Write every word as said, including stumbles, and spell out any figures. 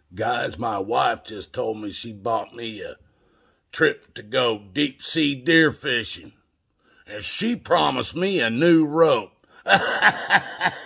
Guys, my wife just told me she bought me a trip to go deep sea deer fishing. And she promised me a new rope.